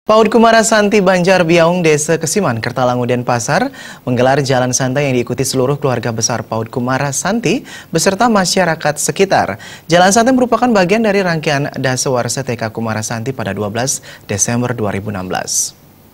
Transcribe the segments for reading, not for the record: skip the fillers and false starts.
PAUD Kumarasanti Banjar Biaung, Desa Kesiman, Kertalangu, Denpasar menggelar jalan santai yang diikuti seluruh keluarga besar PAUD Kumarasanti beserta masyarakat sekitar. Jalan santai merupakan bagian dari rangkaian Dasawarsa TK Kumarasanti pada 12 Desember 2016.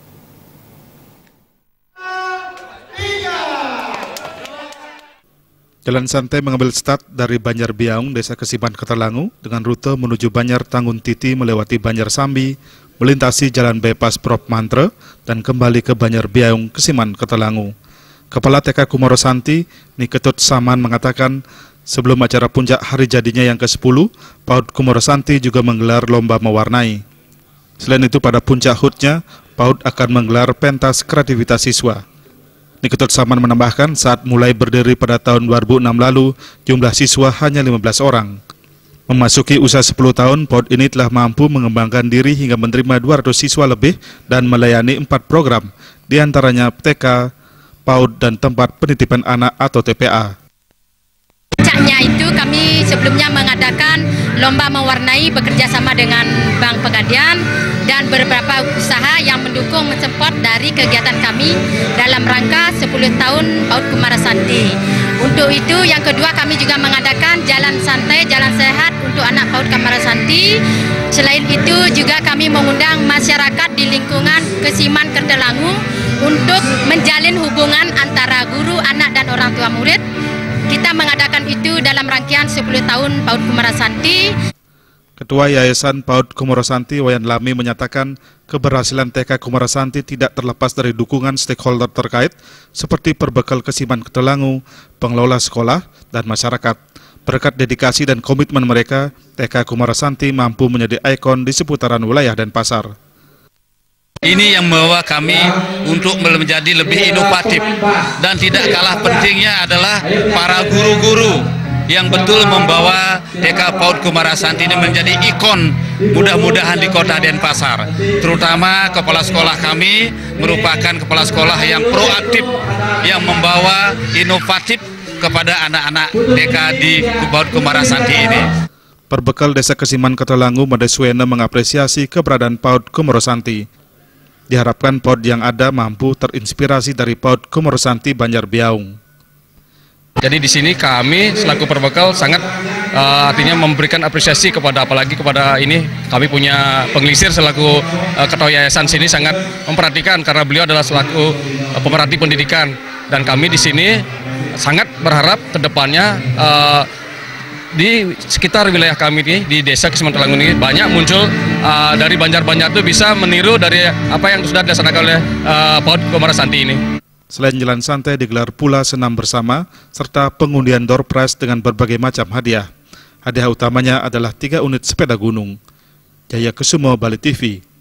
Jalan santai mengambil start dari Banjar Biaung, Desa Kesiman, Kertalangu dengan rute menuju Banjar Tanggun Titi melewati Banjar Sambi, melintasi Jalan Bypass Prop Mantre dan kembali ke Banjar Biaung, Kesiman, Kertalangu. Kepala TK Kumarasanti, Niketut Saman mengatakan, sebelum acara puncak hari jadinya yang ke-10, PAUD Kumarasanti juga menggelar lomba mewarnai. Selain itu pada puncak HUT-nya, PAUD akan menggelar pentas kreativitas siswa. Niketut Saman menambahkan saat mulai berdiri pada tahun 2006 lalu, jumlah siswa hanya 15 orang. Memasuki usia 10 tahun, PAUD ini telah mampu mengembangkan diri hingga menerima 200 siswa lebih dan melayani 4 program, diantaranya TK, PAUD, dan tempat penitipan anak atau TPA. Puncaknya itu kami sebelumnya mengadakan lomba mewarnai bekerja sama dengan Bank Pegadaian dan beberapa usaha yang mendukung mensupport dari kegiatan kami dalam rangka 10 tahun PAUD Kumarasanti. Untuk itu yang kedua kami juga mengadakan jalan santai, jalan sehat untuk anak PAUD Kumarasanti. Selain itu juga kami mengundang masyarakat di lingkungan Kesiman Kertalangu untuk menjalin hubungan antara guru, anak dan orang tua murid. Kita mengadakan itu dalam rangkaian 10 tahun PAUD Kumarasanti. Ketua Yayasan PAUD Kumarasanti, Wayan Lami, menyatakan keberhasilan TK Kumarasanti tidak terlepas dari dukungan stakeholder terkait seperti Perbekal Kesiman Kertalangu, pengelola sekolah, dan masyarakat. Berkat dedikasi dan komitmen mereka, TK Kumarasanti mampu menjadi ikon di seputaran wilayah Denpasar. Ini yang membawa kami untuk menjadi lebih inovatif, dan tidak kalah pentingnya adalah para guru-guru yang betul membawa TK PAUD Kumarasanti ini menjadi ikon mudah-mudahan di kota Denpasar. Terutama kepala sekolah kami merupakan kepala sekolah yang proaktif, yang membawa inovatif kepada anak-anak TK di PAUD Kumarasanti ini. Perbekal Desa Kesiman Kertalangu, Madeswena, mengapresiasi keberadaan PAUD Kumarasanti. Diharapkan PAUD yang ada mampu terinspirasi dari PAUD Kumarasanti Banjar Biaung. Jadi di sini kami selaku Perbekal sangat artinya memberikan apresiasi kepada, apalagi kepada ini kami punya pengelisir selaku ketua yayasan sini sangat memperhatikan karena beliau adalah selaku pemerhati pendidikan, dan kami di sini sangat berharap kedepannya di sekitar wilayah kami ini, di Desa Kesiman Kertalangu ini banyak muncul dari Banjar-Banjar itu bisa meniru dari apa yang sudah dilaksanakan oleh PAUD Kumarasanti ini. Selain jalan santai, digelar pula senam bersama serta pengundian door prize dengan berbagai macam hadiah. Hadiah utamanya adalah 3 unit sepeda gunung. Jaya Kusumo, Bali TV.